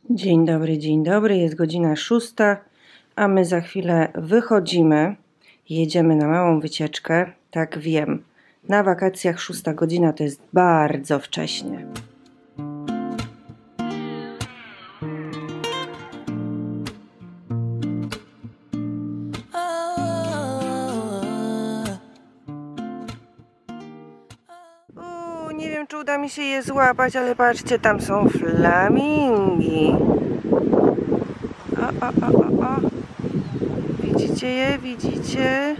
Dzień dobry, jest godzina 6, a my za chwilę wychodzimy, jedziemy na małą wycieczkę, tak wiem, na wakacjach 6 godzina to jest bardzo wcześnie. Nie wiem, czy uda mi się je złapać, ale patrzcie, tam są flamingi. O. Widzicie je? Widzicie?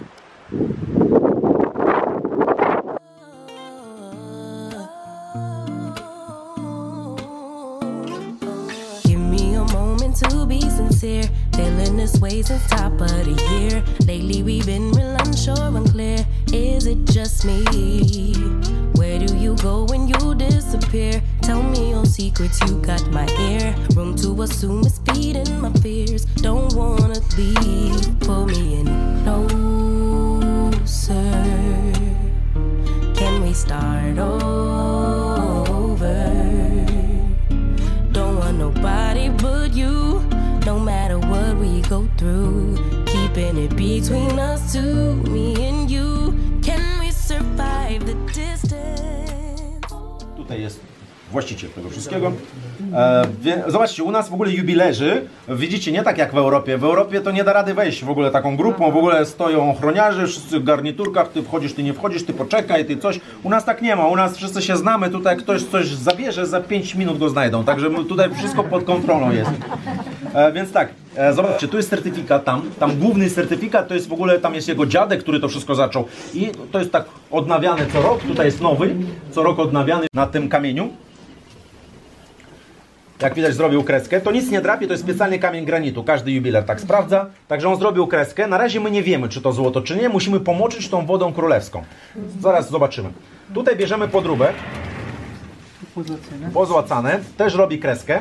Give me a moment to be sincere. Feeling this way since top of the year. Lately we've been real unsure and clear. Is it just me? Where do you go when you disappear? Tell me your secrets, you got my ear. Room to assume it's feeding my fears. Don't wanna leave, pull me in closer. Can we start over? Don't want nobody but you. No matter what we go through, keeping it between us two, me and you. Can we survive the distance? Tutaj jest właściciel tego wszystkiego. Zobaczcie, u nas w ogóle jubilerzy, widzicie, nie tak jak w Europie. W Europie to nie da rady wejść w ogóle taką grupą, w ogóle stoją ochroniarze, wszyscy w garniturkach, ty wchodzisz, ty nie wchodzisz, ty poczekaj, ty coś. U nas tak nie ma, u nas wszyscy się znamy, tutaj ktoś coś zabierze, za 5 minut go znajdą, także tutaj wszystko pod kontrolą jest. Więc tak, zobaczcie, tu jest certyfikat, tam główny certyfikat, to jest w ogóle, tam jest jego dziadek, który to wszystko zaczął i to jest tak odnawiane co rok, tutaj jest nowy, co rok odnawiany na tym kamieniu. Jak widać, zrobił kreskę, to nic nie drapie, to jest specjalny kamień granitu, każdy jubiler tak sprawdza, także on zrobił kreskę, na razie my nie wiemy, czy to złoto, czy nie, musimy pomoczyć tą wodą królewską, zaraz zobaczymy. Tutaj bierzemy podróbę, pozłacane, też robi kreskę.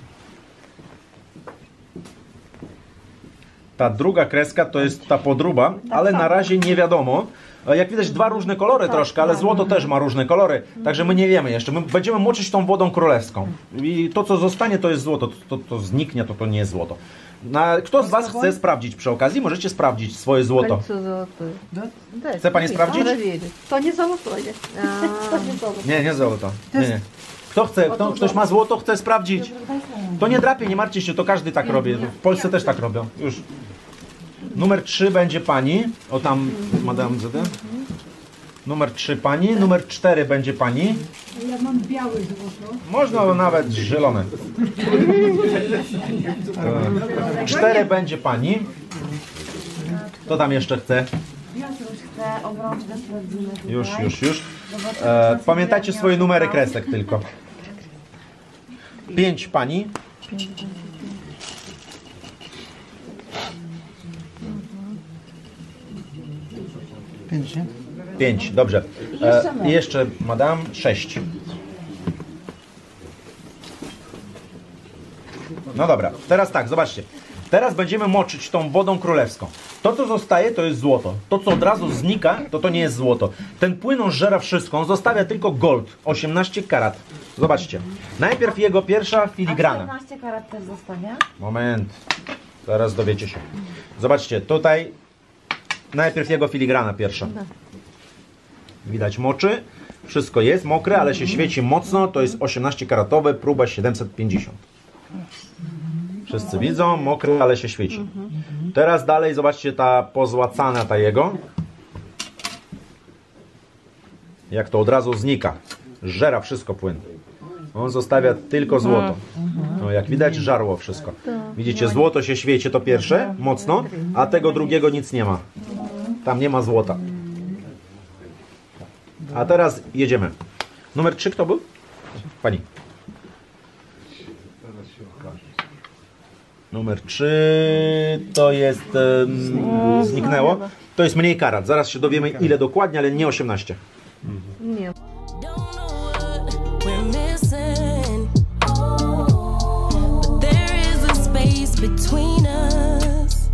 Ta druga kreska to jest ta podróba, ale na razie nie wiadomo. Jak widać, dwa różne kolory troszkę, ale złoto też ma różne kolory, także my nie wiemy jeszcze. My będziemy moczyć tą wodą królewską. I to, co zostanie, to jest złoto. To zniknie, to nie jest złoto. Kto z Was chce sprawdzić przy okazji? Możecie sprawdzić swoje złoto. Chce Pani sprawdzić? To nie złoto, nie? Nie złoto. Nie. Kto chce? Ktoś ma złoto, chce sprawdzić? To nie drapie, nie martwcie się, to każdy tak robi. W Polsce też tak robią. Już. Numer 3 będzie Pani. O tam, Madame ZD. Numer 3 Pani. Numer 4 będzie Pani. Ja mam białe złoto. Można nawet zielone. 4 będzie Pani. Kto tam jeszcze chce? Ja też chcę obrączkę sprawdzimy. Już. Pamiętajcie swoje numery kresek tylko. 5 Pani. 5, dobrze. I jeszcze Madame 6. No dobra, teraz tak, zobaczcie. Teraz będziemy moczyć tą wodą królewską. To, co zostaje, to jest złoto. To, co od razu znika, to nie jest złoto. Ten płyn on żera wszystko, on zostawia tylko gold, 18 karat. Zobaczcie. Najpierw jego pierwsza filigrana. 18 karat też zostanie? Moment. Zaraz dowiecie się. Zobaczcie, tutaj najpierw jego filigrana pierwsza. Widać moczy. Wszystko jest mokre, ale się świeci mocno. To jest 18 karatowe, próba 750. Wszyscy widzą, mokry, ale się świeci. Teraz dalej, zobaczcie, ta pozłacana ta jego. Jak to od razu znika. Żera wszystko płyn. On zostawia tylko złoto. No, jak widać, żarło wszystko. Widzicie, złoto się świeci, to pierwsze, mocno, a tego drugiego nic nie ma. Tam nie ma złota. A teraz jedziemy. Numer 3 kto był? Pani. Numer 3 to jest... zniknęło. To jest mniej karat. Zaraz się dowiemy ile dokładnie, ale nie 18. Nie. Between us,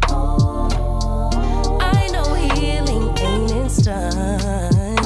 I know healing ain't instant,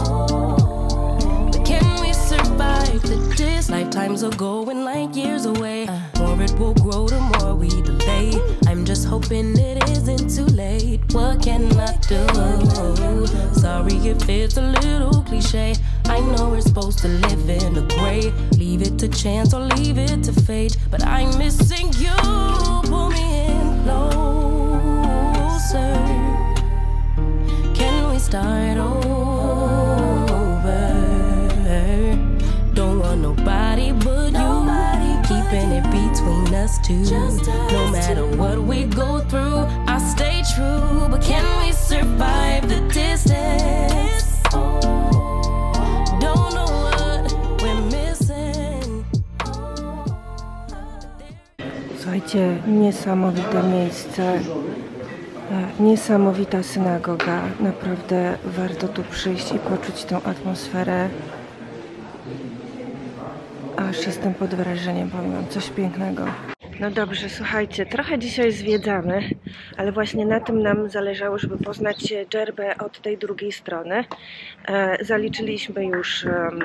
but can we survive the distance? Lifetimes are going like years away, or it will grow the more we delay. I'm just hoping it isn't too late. What can I do? Sorry if it's a little cliche. I know we're supposed to live in the gray. Leave it to chance or leave it to fate. But I'm missing you. Pull me in closer. Can we start over? Don't want nobody but you. Keeping it between us two. No matter what we go through, I stay true. But can we survive the distance? Don't know what we're missing. Słuchajcie, niesamowite miejsce, niesamowita synagoga. Naprawdę warto tu przyjść i poczuć tę atmosferę. Aż jestem pod wrażeniem, powiem wam, coś pięknego. No dobrze, słuchajcie, trochę dzisiaj zwiedzamy, ale właśnie na tym nam zależało, żeby poznać Dżerbę od tej drugiej strony. Zaliczyliśmy już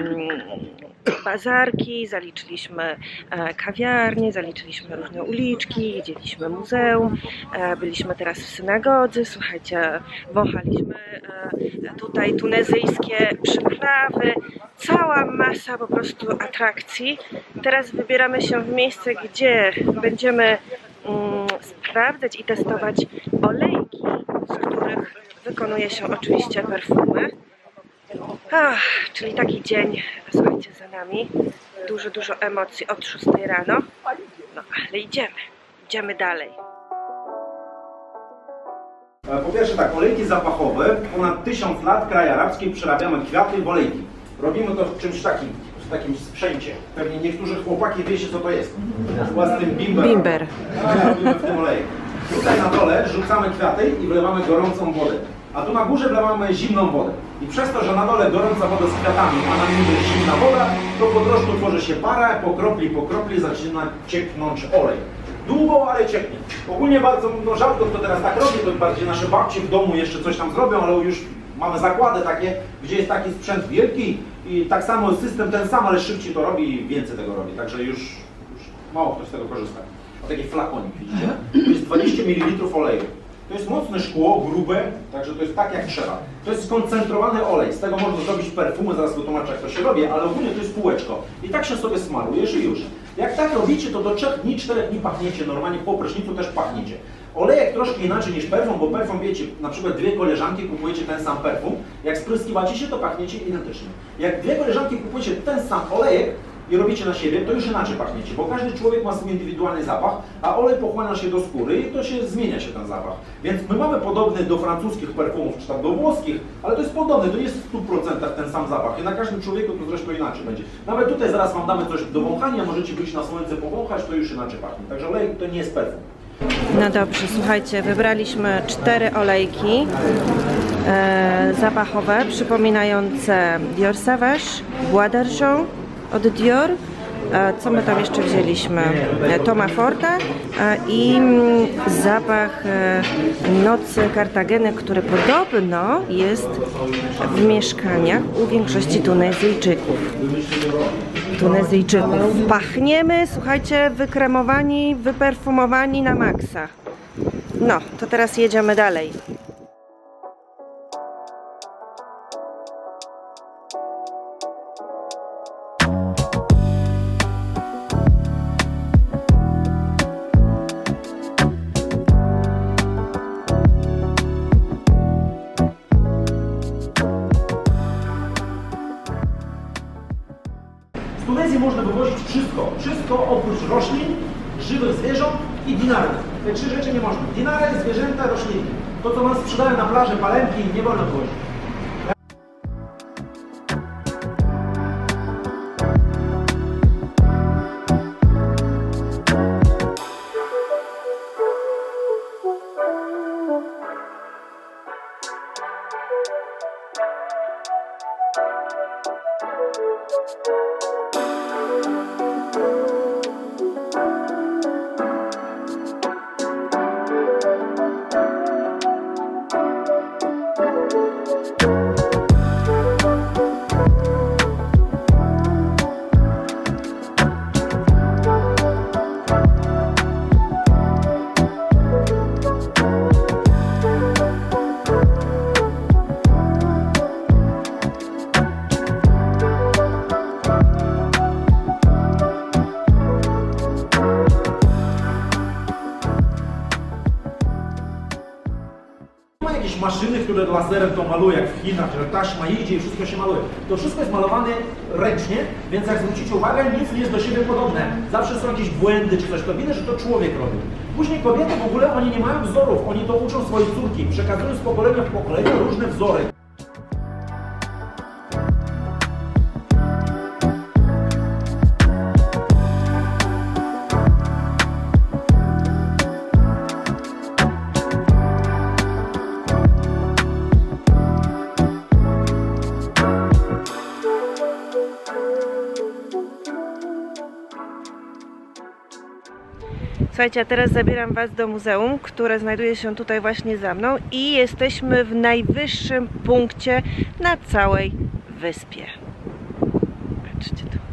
bazarki, zaliczyliśmy kawiarnie, zaliczyliśmy różne uliczki, widzieliśmy muzeum, byliśmy teraz w synagodze, słuchajcie, wąchaliśmy tutaj tunezyjskie przyprawy, cała masa po prostu atrakcji. Teraz wybieramy się w miejsce, gdzie będziemy sprawdzać i testować olejki, z których wykonuje się oczywiście perfumy. Czyli taki dzień, słuchajcie, za nami. Dużo emocji od 6 rano. No ale idziemy dalej. Po pierwsze tak, olejki zapachowe. Ponad 1000 lat kraj arabski przerabiamy kwiaty w olejki. Robimy to w czymś takim, w takim sprzęcie. Pewnie niektórzy chłopaki wiecie, co to jest. Własnym bimber. Robimy w tym olejku. Tutaj na dole rzucamy kwiaty i wlewamy gorącą wodę. A tu na górze wlewamy zimną wodę. I przez to, że na dole gorąca woda z kwiatami, a na górze zimna woda, to po troszkę tworzy się para, po kropli zaczyna cieknąć olej. Długo, ale cieknie. Ogólnie bardzo rzadko kto teraz tak robi, to bardziej nasze babcie w domu jeszcze coś tam zrobią, ale już mamy zakłady takie, gdzie jest taki sprzęt wielki i tak samo system ten sam, ale szybciej to robi i więcej tego robi. Także już mało kto z tego korzysta. O taki flakonik, widzicie? To jest 20 ml oleju. To jest mocne szkło, grube, także to jest tak jak trzeba. To jest skoncentrowany olej, z tego można zrobić perfumy, zaraz wytłumaczę jak to się robi, ale ogólnie to jest półeczko. I tak się sobie smarujesz i już. Jak tak robicie, to do 3 dni, 4 dni pachniecie, normalnie po prysznicu też pachniecie. Olejek troszkę inaczej niż perfum, bo perfum wiecie, na przykład 2 koleżanki kupujecie ten sam perfum, jak spryskiwacie się, to pachniecie identycznie. Jak 2 koleżanki kupujecie ten sam olejek i robicie na siebie, to już inaczej pachniecie, bo każdy człowiek ma swój indywidualny zapach, a olej pochłania się do skóry i to się zmienia się ten zapach. Więc my mamy podobny do francuskich perfumów, czy tam do włoskich, ale to jest podobne, to nie jest w 100% ten sam zapach i na każdym człowieku to zresztą inaczej będzie. Nawet tutaj zaraz wam damy coś do wąchania, możecie wyjść na słońce powąchać, to już inaczej pachnie. Także olej to nie jest perfum. No dobrze, słuchajcie, wybraliśmy 4 olejki zapachowe, przypominające Dior Sauvage, Bois d'Argent od Dior. Co my tam jeszcze wzięliśmy? Toma Forte i zapach nocy Kartageny, który podobno jest w mieszkaniach u większości Tunezyjczyków. Pachniemy, słuchajcie, wykremowani, wyperfumowani na maksa. No, to teraz jedziemy dalej. Z Tunezji można wywozić wszystko oprócz roślin, żywych zwierząt i dinary. Te 3 rzeczy nie można. Dinary, zwierzęta, rośliny. To, co nam sprzedają na plaży, palemki, nie wolno wywozić. jakieś maszyny, które laserem to maluje, jak w Chinach, że taśma idzie i wszystko się maluje. To wszystko jest malowane ręcznie, więc jak zwrócicie uwagę, nic nie jest do siebie podobne. Zawsze są jakieś błędy czy coś, to widać, że to człowiek robi. Później kobiety w ogóle, oni nie mają wzorów, oni to uczą swoje córki, przekazują z pokolenia w pokolenie różne wzory. Słuchajcie, a teraz zabieram Was do muzeum, które znajduje się tutaj właśnie za mną i jesteśmy w najwyższym punkcie na całej wyspie. Patrzcie tu.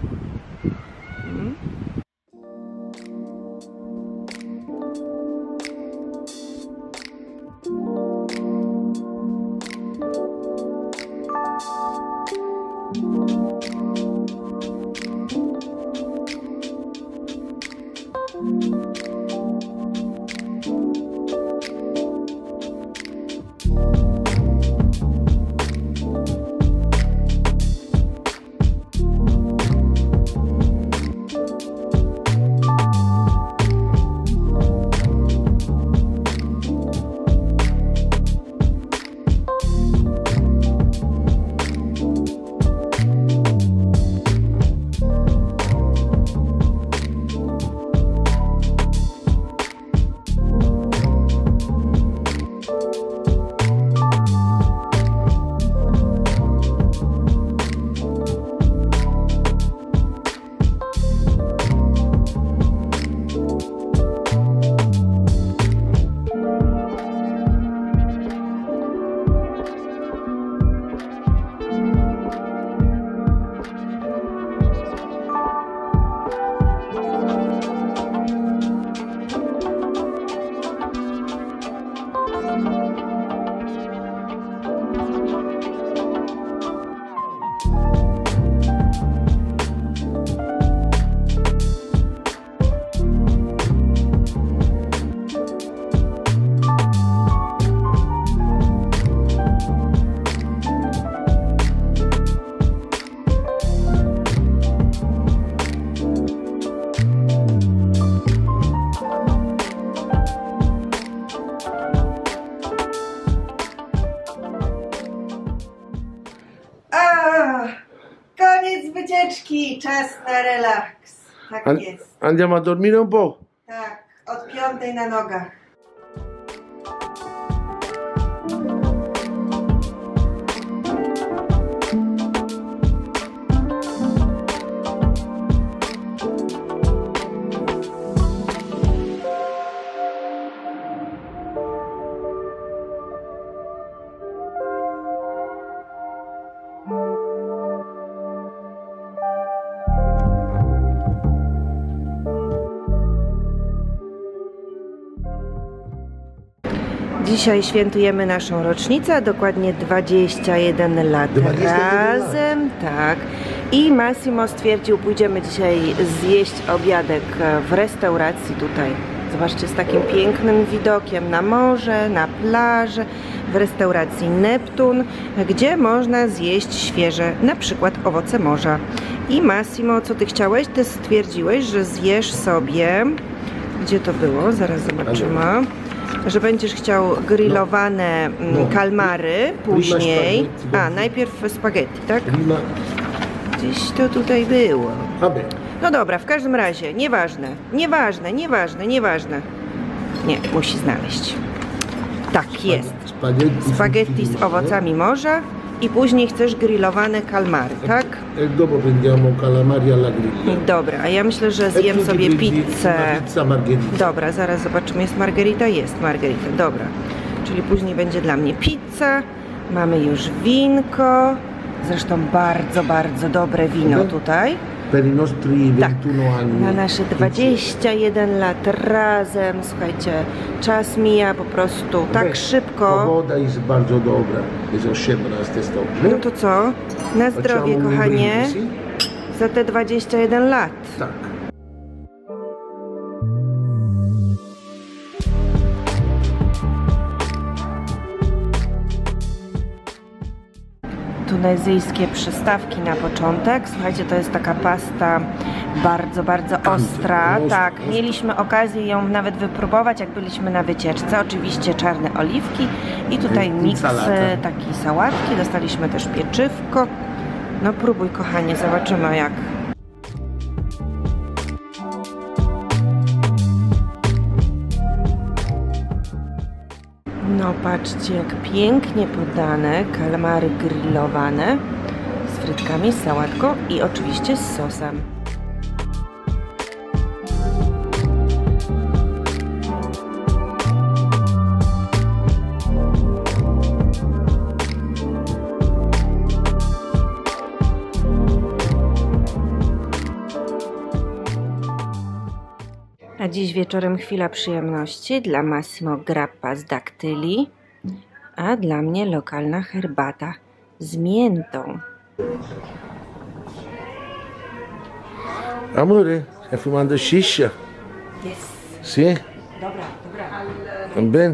Koniec wycieczki, czas na relaks. Tak jest. Andiamo a dormire un po'? Tak, od 5 na nogach. Dzisiaj świętujemy naszą rocznicę, a dokładnie 21 lat 21 razem, lat. tak. I Massimo stwierdził, pójdziemy dzisiaj zjeść obiadek w restauracji tutaj. Zobaczcie, z takim pięknym widokiem na morze, na plażę, w restauracji Neptun, gdzie można zjeść świeże, na przykład owoce morza. I Massimo, co ty chciałeś? Ty stwierdziłeś, że zjesz sobie, gdzie to było? Zaraz zobaczymy. Że będziesz chciał grillowane kalmary później. A, najpierw spaghetti, tak? Gdzieś to tutaj było. No dobra, w każdym razie, nieważne. Nie, musi znaleźć. Tak jest. Spaghetti z owocami morza i później chcesz grillowane kalmary, tak? Dopo prendiamo calamari alla griglia. Dobra, a ja myślę, że zjem sobie pizzę. Pizza margherita. Dobra, zaraz zobaczymy, jest margherita? Jest margherita, dobra. Czyli później będzie dla mnie pizza. Mamy już winko. Zresztą bardzo, bardzo dobre wino tutaj. Per i nostri 21 anni. Na nasze 21 lat razem. Słuchajcie, czas mija po prostu tak szybko. Pogoda jest bardzo dobra. Jest 18 stopni. No to co? Na zdrowie, kochanie. Za te 21 lat. Tak. tunezyjskie przystawki na początek. Słuchajcie, to jest taka pasta bardzo, bardzo ostra. Tak, mieliśmy okazję ją nawet wypróbować, jak byliśmy na wycieczce. Oczywiście czarne oliwki i tutaj miks takiej sałatki. Dostaliśmy też pieczywko. No próbuj, kochanie, zobaczymy jak. No patrzcie, jak pięknie podane kalmary grillowane z frytkami, z sałatką i oczywiście z sosem. A dziś wieczorem chwila przyjemności dla Massimo grappa z daktyli, a dla mnie lokalna herbata z miętą. Amore, stai fumando shisha? Yes. Sì? Dobra, dobra. Ben?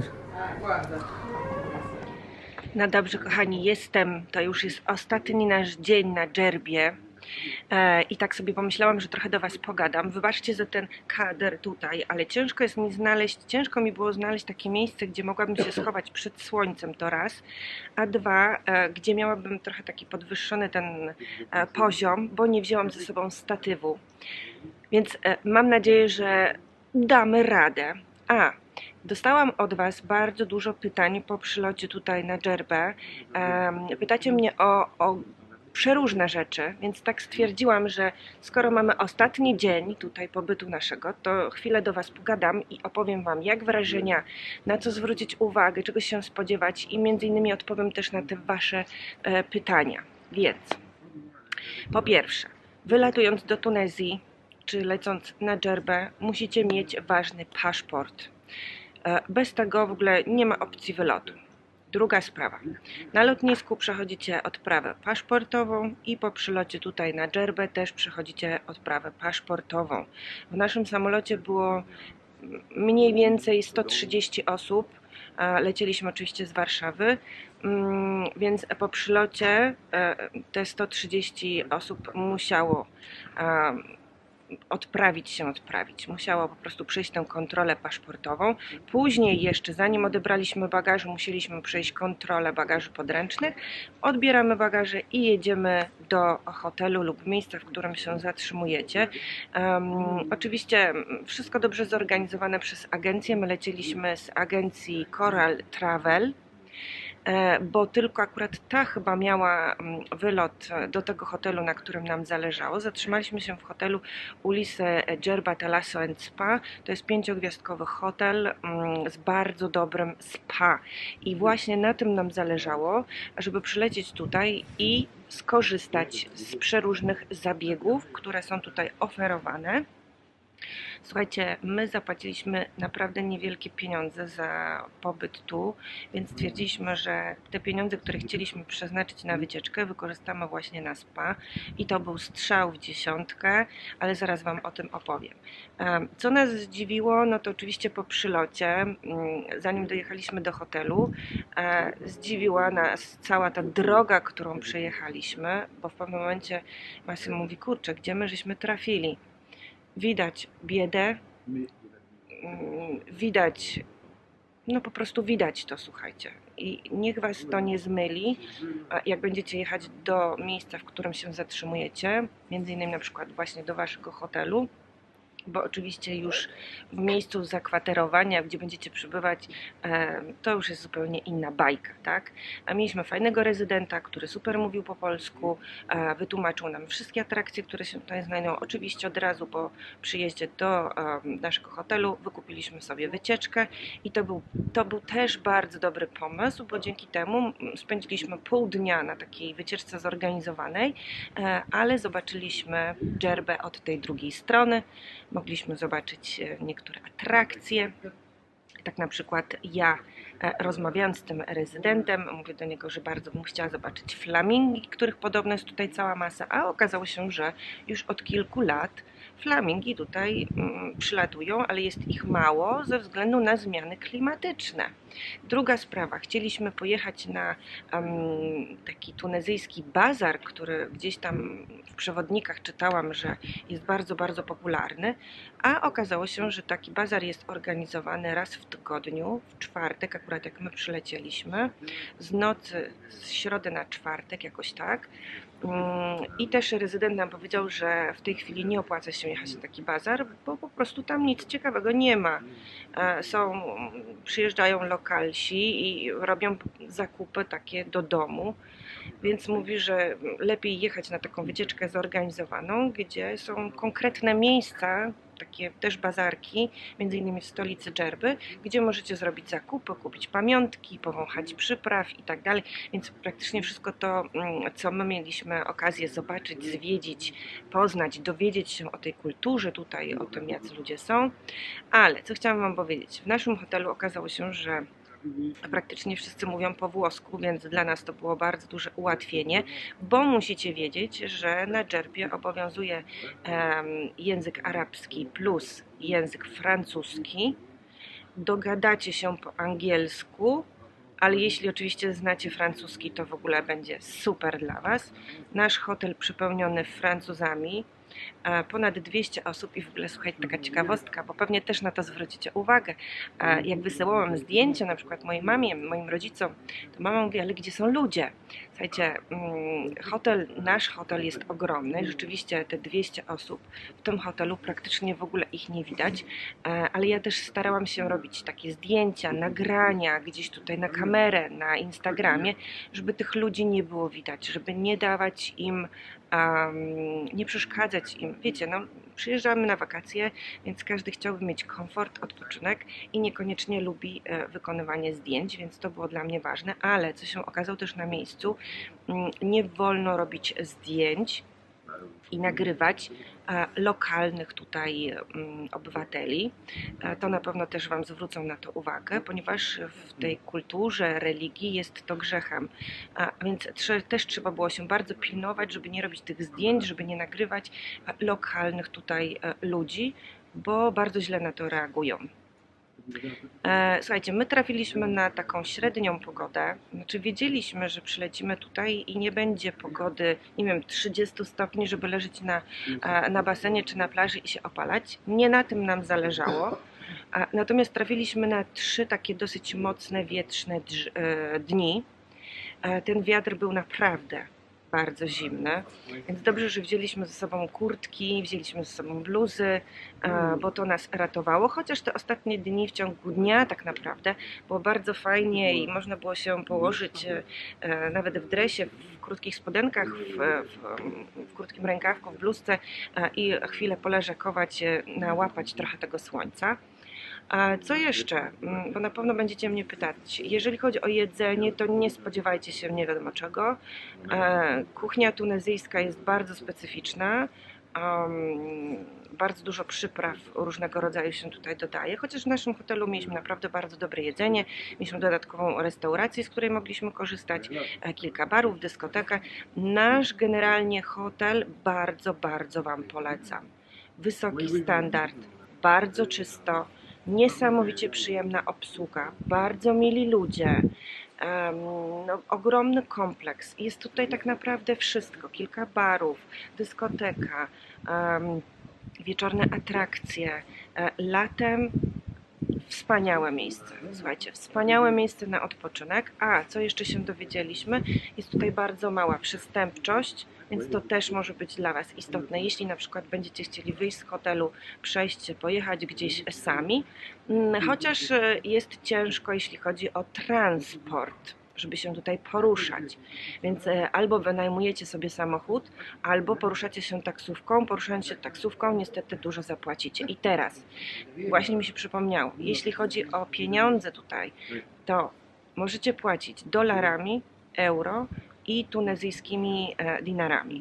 No dobrze, kochani, to już jest ostatni nasz dzień na dżerbie. I tak sobie pomyślałam, że trochę do Was pogadam. Wybaczcie za ten kadr tutaj, ale ciężko mi było znaleźć takie miejsce, gdzie mogłabym się schować przed słońcem, to raz, a dwa, gdzie miałabym trochę taki podwyższony ten poziom, bo nie wzięłam ze sobą statywu. Więc mam nadzieję, że damy radę. Dostałam od Was bardzo dużo pytań po przylocie tutaj na dżerbę. Pytacie mnie o przeróżne rzeczy, więc tak stwierdziłam, że skoro mamy ostatni dzień tutaj pobytu naszego, to chwilę do Was pogadam i opowiem Wam, jak wrażenia, na co zwrócić uwagę, czego się spodziewać i między innymi odpowiem też na te Wasze pytania. Więc po pierwsze, wylatując do Tunezji, czy lecąc na dżerbę, musicie mieć ważny paszport. Bez tego w ogóle nie ma opcji wylotu. Druga sprawa. Na lotnisku przechodzicie odprawę paszportową i po przylocie tutaj na dżerbę też przechodzicie odprawę paszportową. W naszym samolocie było mniej więcej 130 osób. Lecieliśmy oczywiście z Warszawy, więc po przylocie te 130 osób musiało musiało po prostu przejść tę kontrolę paszportową. Później jeszcze, zanim odebraliśmy bagażu, musieliśmy przejść kontrolę bagaży podręcznych. Odbieramy bagaże i jedziemy do hotelu lub miejsca, w którym się zatrzymujecie. Oczywiście wszystko dobrze zorganizowane przez agencję. My lecieliśmy z agencji Coral Travel, bo tylko akurat ta chyba miała wylot do tego hotelu, na którym nam zależało. Zatrzymaliśmy się w hotelu Ulisse Dżerba Talasso & Spa. To jest 5-gwiazdkowy hotel z bardzo dobrym spa. I właśnie na tym nam zależało, żeby przylecieć tutaj i skorzystać z przeróżnych zabiegów, które są tutaj oferowane. Słuchajcie, my zapłaciliśmy naprawdę niewielkie pieniądze za pobyt tu, więc stwierdziliśmy, że te pieniądze, które chcieliśmy przeznaczyć na wycieczkę, wykorzystamy właśnie na spa i to był strzał w dziesiątkę, ale zaraz Wam o tym opowiem. Co nas zdziwiło, no to oczywiście po przylocie, zanim dojechaliśmy do hotelu, zdziwiła nas cała ta droga, którą przejechaliśmy, bo w pewnym momencie Massimo mówi, kurczę, gdzie my żeśmy trafili? Widać biedę, widać, no po prostu widać to, słuchajcie. I niech Was to nie zmyli, jak będziecie jechać do miejsca, w którym się zatrzymujecie, między innymi na przykład właśnie do Waszego hotelu, bo oczywiście już w miejscu zakwaterowania, gdzie będziecie przebywać, to już jest zupełnie inna bajka, tak? A mieliśmy fajnego rezydenta, który super mówił po polsku, wytłumaczył nam wszystkie atrakcje, które się tutaj znajdą. Oczywiście od razu po przyjeździe do naszego hotelu wykupiliśmy sobie wycieczkę i to był też bardzo dobry pomysł, bo dzięki temu spędziliśmy pół dnia na takiej wycieczce zorganizowanej, ale zobaczyliśmy dżerbę od tej drugiej strony. Mogliśmy zobaczyć niektóre atrakcje. Tak na przykład ja, rozmawiając z tym rezydentem, mówię do niego, że bardzo bym chciała zobaczyć flamingi, których podobno jest tutaj cała masa, a okazało się, że już od kilku lat flamingi tutaj przylatują, ale jest ich mało ze względu na zmiany klimatyczne. Druga sprawa, chcieliśmy pojechać na taki tunezyjski bazar, który gdzieś tam w przewodnikach czytałam, że jest bardzo, bardzo popularny, a okazało się, że taki bazar jest organizowany raz w tygodniu, w czwartek, akurat jak my przylecieliśmy, z nocy, z środy na czwartek, jakoś tak. I też rezydent nam powiedział, że w tej chwili nie opłaca się jechać na taki bazar, bo po prostu tam nic ciekawego nie ma. Przyjeżdżają lokalsi i robią zakupy takie do domu, więc mówi, że lepiej jechać na taką wycieczkę zorganizowaną, gdzie są konkretne miejsca, takie też bazarki, między innymi w stolicy Dżerby, gdzie możecie zrobić zakupy, kupić pamiątki, powąchać przypraw i tak dalej, więc praktycznie wszystko to, co my mieliśmy okazję zobaczyć, zwiedzić, poznać, dowiedzieć się o tej kulturze tutaj, o tym, jacy ludzie są. Ale co chciałam Wam powiedzieć, w naszym hotelu okazało się, że praktycznie wszyscy mówią po włosku, więc dla nas to było bardzo duże ułatwienie, bo musicie wiedzieć, że na Dżerbie obowiązuje język arabski plus język francuski. Dogadacie się po angielsku, ale jeśli oczywiście znacie francuski, to w ogóle będzie super dla Was. Nasz hotel przepełniony Francuzami, ponad 200 osób i w ogóle słuchajcie, taka ciekawostka, bo pewnie też na to zwrócicie uwagę. Jak wysyłałam zdjęcia na przykład mojej mamie, moim rodzicom, to mama mówi, ale gdzie są ludzie? Słuchajcie, nasz hotel jest ogromny, rzeczywiście te 200 osób w tym hotelu praktycznie w ogóle ich nie widać, ale ja też starałam się robić takie zdjęcia, nagrania gdzieś tutaj na kamerę, na Instagramie, żeby tych ludzi nie było widać, żeby nie dawać im, nie przeszkadzać im. Wiecie, no, przyjeżdżamy na wakacje, więc każdy chciałby mieć komfort, odpoczynek i niekoniecznie lubi wykonywanie zdjęć, więc to było dla mnie ważne, ale co się okazało też na miejscu, nie wolno robić zdjęć i nagrywać lokalnych tutaj obywateli. To na pewno też Wam zwrócą na to uwagę, ponieważ w tej kulturze, religii jest to grzechem. Więc też trzeba było się bardzo pilnować, żeby nie robić tych zdjęć, żeby nie nagrywać lokalnych tutaj ludzi, bo bardzo źle na to reagują. Słuchajcie, my trafiliśmy na taką średnią pogodę, znaczy wiedzieliśmy, że przylecimy tutaj i nie będzie pogody, nie wiem, 30 stopni, żeby leżeć na basenie czy na plaży i się opalać. Nie na tym nam zależało, natomiast trafiliśmy na 3 takie dosyć mocne, wietrzne dni. Ten wiatr był naprawdę bardzo zimne, więc dobrze, że wzięliśmy ze sobą kurtki, wzięliśmy ze sobą bluzy, bo to nas ratowało, chociaż te ostatnie dni w ciągu dnia tak naprawdę było bardzo fajnie i można było się położyć nawet w dresie, w krótkich spodenkach, w krótkim rękawku, w bluzce i chwilę poleżakować, nałapać trochę tego słońca. A co jeszcze? Bo na pewno będziecie mnie pytać. Jeżeli chodzi o jedzenie, to nie spodziewajcie się nie wiadomo czego. Kuchnia tunezyjska jest bardzo specyficzna. Bardzo dużo przypraw różnego rodzaju się tutaj dodaje, chociaż w naszym hotelu mieliśmy naprawdę bardzo dobre jedzenie, mieliśmy dodatkową restaurację, z której mogliśmy korzystać, kilka barów, dyskotekę. Nasz generalnie hotel bardzo, bardzo Wam polecam. Wysoki standard, bardzo czysto, niesamowicie przyjemna obsługa, bardzo mili ludzie, no, ogromny kompleks. Jest tutaj tak naprawdę wszystko, kilka barów, dyskoteka, wieczorne atrakcje, latem wspaniałe miejsce, słuchajcie, wspaniałe miejsce na odpoczynek. A co jeszcze się dowiedzieliśmy, jest tutaj bardzo mała przestępczość, więc to też może być dla Was istotne, jeśli na przykład będziecie chcieli wyjść z hotelu, przejść się, pojechać gdzieś sami, chociaż jest ciężko, jeśli chodzi o transport, żeby się tutaj poruszać, więc albo wynajmujecie sobie samochód, albo poruszacie się taksówką. Poruszając się taksówką niestety dużo zapłacicie. I teraz właśnie mi się przypomniało, jeśli chodzi o pieniądze tutaj, to możecie płacić dolarami, euro i tunezyjskimi dinarami.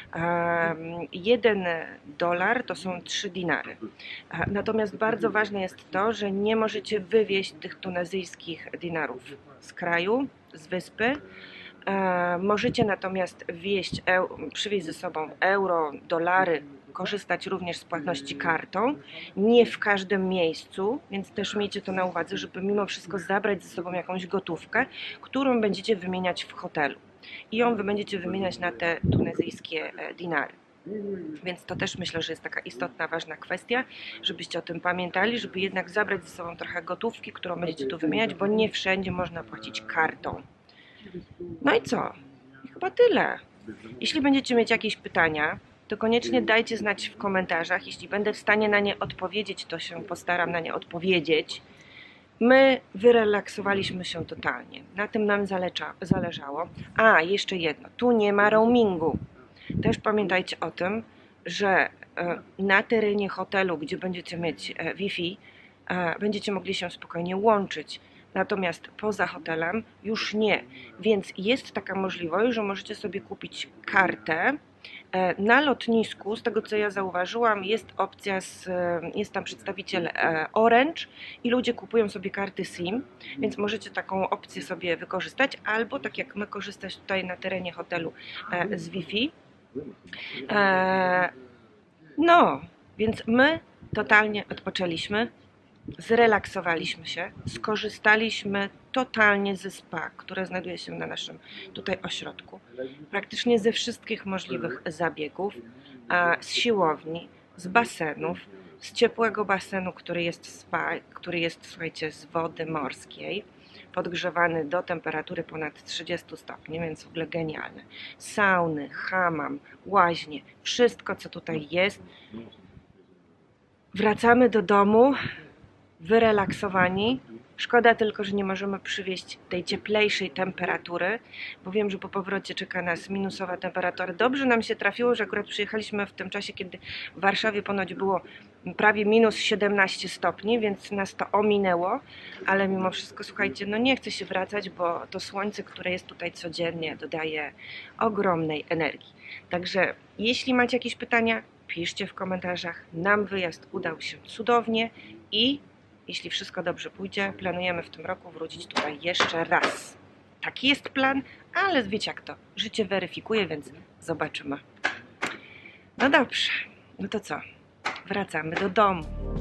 $1 to są 3 dinary. Natomiast bardzo ważne jest to, że nie możecie wywieźć tych tunezyjskich dinarów z kraju, z wyspy. Możecie natomiast przywieźć ze sobą euro, dolary, korzystać również z płatności kartą, nie w każdym miejscu, więc też miejcie to na uwadze, żeby mimo wszystko zabrać ze sobą jakąś gotówkę, którą będziecie wymieniać w hotelu i ją wy będziecie wymieniać na te tunezyjskie dinary. Więc to też myślę, że jest taka istotna, ważna kwestia, żebyście o tym pamiętali, żeby jednak zabrać ze sobą trochę gotówki, którą będziecie tu wymieniać, bo nie wszędzie można płacić kartą. No i co? I chyba tyle. Jeśli będziecie mieć jakieś pytania, to koniecznie dajcie znać w komentarzach. Jeśli będę w stanie na nie odpowiedzieć, to się postaram na nie odpowiedzieć. My wyrelaksowaliśmy się totalnie. Na tym nam zależało. A, jeszcze jedno. Tu nie ma roamingu. Też pamiętajcie o tym, że na terenie hotelu, gdzie będziecie mieć Wi-Fi, będziecie mogli się spokojnie łączyć. Natomiast poza hotelem już nie. Więc jest taka możliwość, że możecie sobie kupić kartę. Na lotnisku, z tego co ja zauważyłam, jest opcja, jest tam przedstawiciel Orange i ludzie kupują sobie karty SIM, więc możecie taką opcję sobie wykorzystać, albo tak jak my korzystać tutaj na terenie hotelu z Wi-Fi. No, więc my totalnie odpoczęliśmy, zrelaksowaliśmy się, skorzystaliśmy totalnie ze spa, które znajduje się na naszym tutaj ośrodku. Praktycznie ze wszystkich możliwych zabiegów, z siłowni, z basenów, z ciepłego basenu, który jest spa, który jest, słuchajcie, z wody morskiej, podgrzewany do temperatury ponad 30 stopni, więc w ogóle genialne. Sauny, hammam, łaźnie, wszystko co tutaj jest. Wracamy do domu wyrelaksowani. Szkoda tylko, że nie możemy przywieźć tej cieplejszej temperatury, bo wiem, że po powrocie czeka nas minusowa temperatura. Dobrze nam się trafiło, że akurat przyjechaliśmy w tym czasie, kiedy w Warszawie ponoć było prawie minus 17 stopni, więc nas to ominęło, ale mimo wszystko, słuchajcie, no nie chcę się wracać, bo to słońce, które jest tutaj codziennie, dodaje ogromnej energii. Także jeśli macie jakieś pytania, piszcie w komentarzach. Nam wyjazd udał się cudownie i jeśli wszystko dobrze pójdzie, planujemy w tym roku wrócić tutaj jeszcze raz. Taki jest plan, ale wiecie jak to, życie weryfikuje, więc zobaczymy. No dobrze, no to co? Wracamy do domu.